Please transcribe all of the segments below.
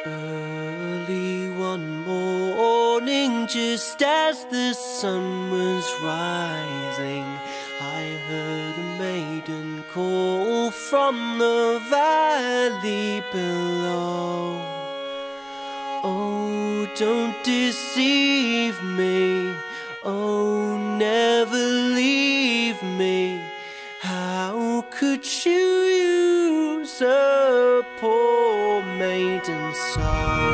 Early one morning, just as the sun was rising, I heard a maiden call from the valley below. Oh, don't deceive me, oh, never leave me. How could you use a poor maiden's soul?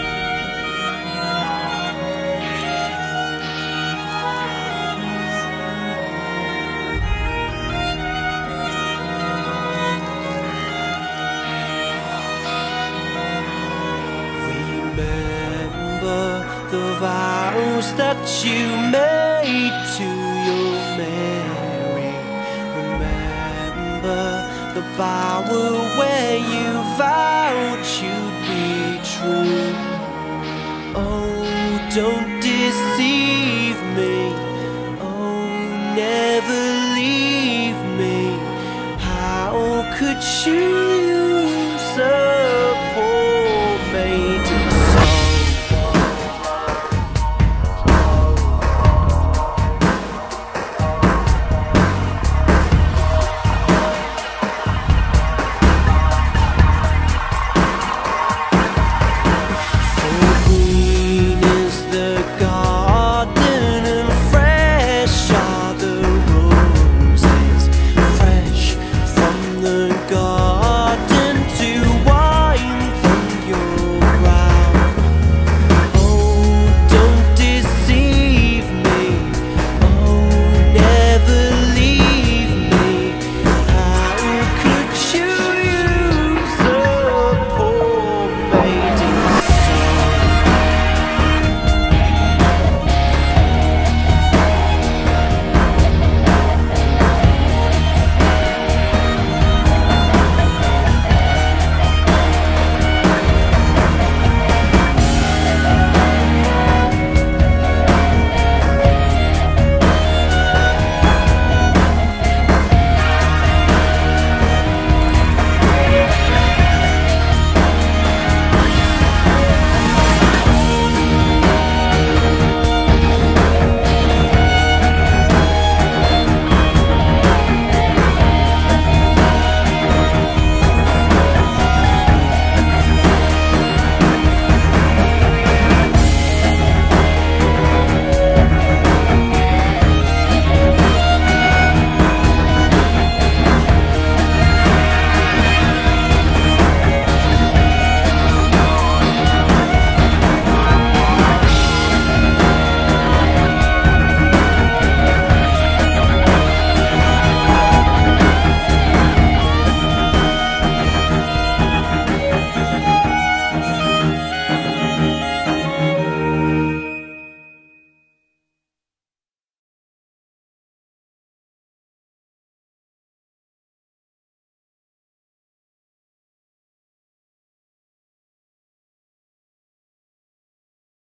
Remember the vows that you made to your Mary. Remember the bower where you vowed you'd be true. Oh, don't deceive me, oh, never leave me. How could you use